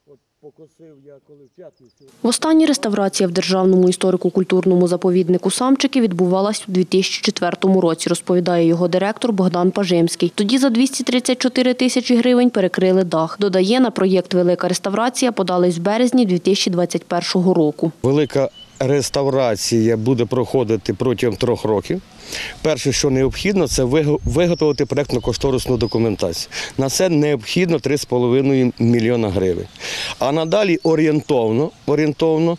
Востаннє реставрація в Державному історико-культурному заповіднику «Самчики» відбувалась у 2004 році, розповідає його директор Богдан Пажимський. Тоді за 234 тисячі гривень перекрили дах. Додає, на проєкт «Велика реставрація» подались в березні 2021 року. Велика реставрація буде проходити протягом 3 років. Перше, що необхідно, це виготовити проєктно-кошторисну документацію. На це необхідно 3,5 мільйона гривень. А надалі орієнтовно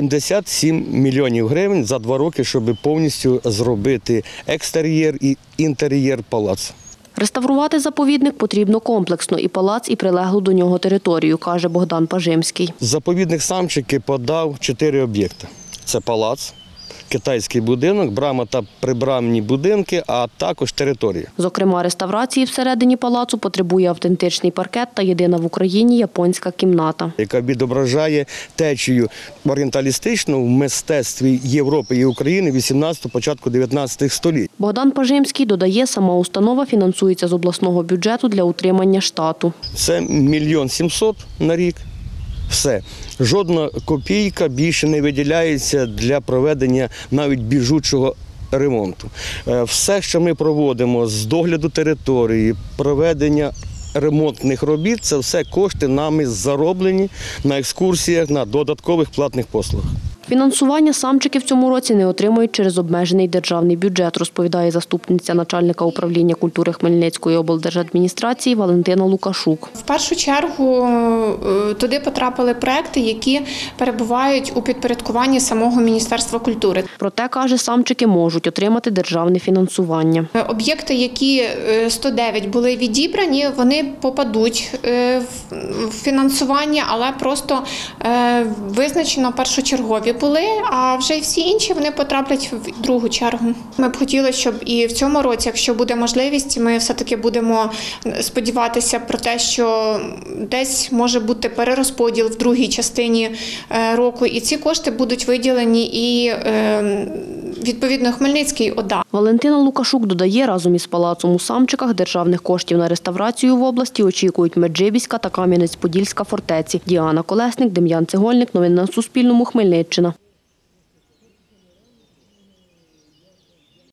77 мільйонів гривень за 2 роки, щоб повністю зробити екстер'єр і інтер'єр палацу. Реставрувати заповідник потрібно комплексно – і палац, і прилеглу до нього територію, каже Богдан Пажимський. Заповідник «Самчики» подав 4 об'єкти. Це палац, китайський будинок, брама та прибрамні будинки, а також територія. Зокрема, реставрації всередині палацу потребує автентичний паркет та єдина в Україні японська кімната, яка відображає течію орієнталістичну в мистецтві Європи і України 18-го, початку 19 століть. Богдан Пажимський додає, сама установа фінансується з обласного бюджету для утримання штату. Це 1 мільйон 700 на рік. Все. Жодна копійка більше не виділяється для проведення навіть біжучого ремонту. Все, що ми проводимо з догляду території, проведення ремонтних робіт, це все кошти нами зароблені на екскурсіях, на додаткових платних послугах. Фінансування «Самчики» в цьому році не отримують через обмежений державний бюджет, розповідає заступниця начальника управління культури Хмельницької облдержадміністрації Валентина Лукашук. В першу чергу туди потрапили проекти, які перебувають у підпорядкуванні самого Міністерства культури. Проте, каже, «Самчики» можуть отримати державне фінансування. Об'єкти, які 109 були відібрані, вони попадуть в фінансування, але просто визначено першочергові були, а вже всі інші вони потраплять в другу чергу. Ми б хотіли, щоб і в цьому році, якщо буде можливість, ми все-таки будемо сподіватися про те, що десь може бути перерозподіл в другій частині року, і ці кошти будуть виділені і відповідно Хмельницькій ОДА. Валентина Лукашук додає, разом із палацом у «Самчиках» державних коштів на реставрацію в області очікують Меджибіська та Кам'янець-Подільська фортеці. Діана Колесник, Дем'ян Цегольник. Новини на Суспільному. Хмельниччина.